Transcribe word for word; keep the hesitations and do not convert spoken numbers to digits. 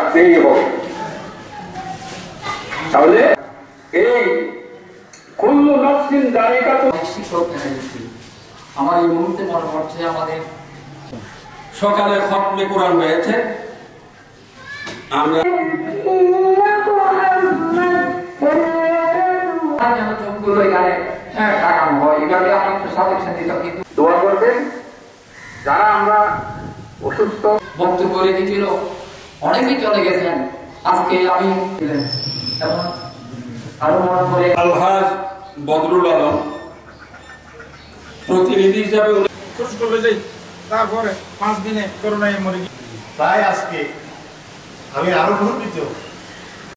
রাখতেই হবে। তাহলে এই কুল্লু নাফসিন যায়িকাতুল শিক্ষক আমার এই মুহূর্তে মনে পড়ছে আমাদের সকালে খতমে কোরআন হয়েছে, আমরা চোখগুলো এখানে টাকানো হয়, এভাবে আমার একটু সাজেশন দিতাম। কিন্তু দোয়া করবেন যারা আমরা অসুস্থ বক্তব্য রেখেছিল, অনেকেই চলে গেছেন। আজকে আমি এবং আরো মনে করে আলহাজ বদরুল আলম প্রতিনিধি হিসাবে তারপরে পাঁচ দিনে করোনায় মরে গিয়ে, তাই আজকে আমি আরো গর্বিত